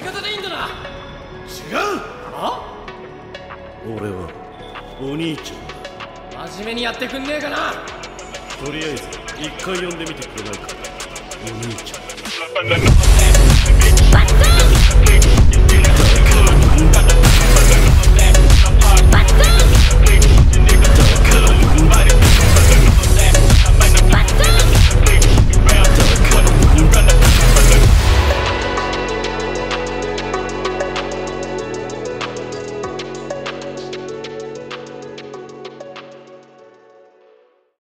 方でいいんだな。 違う。 あ？ 俺はお兄ちゃんだ。 真面目にやってくんねえかな。 とりあえず一回呼んでみてくれないか、お兄ちゃん。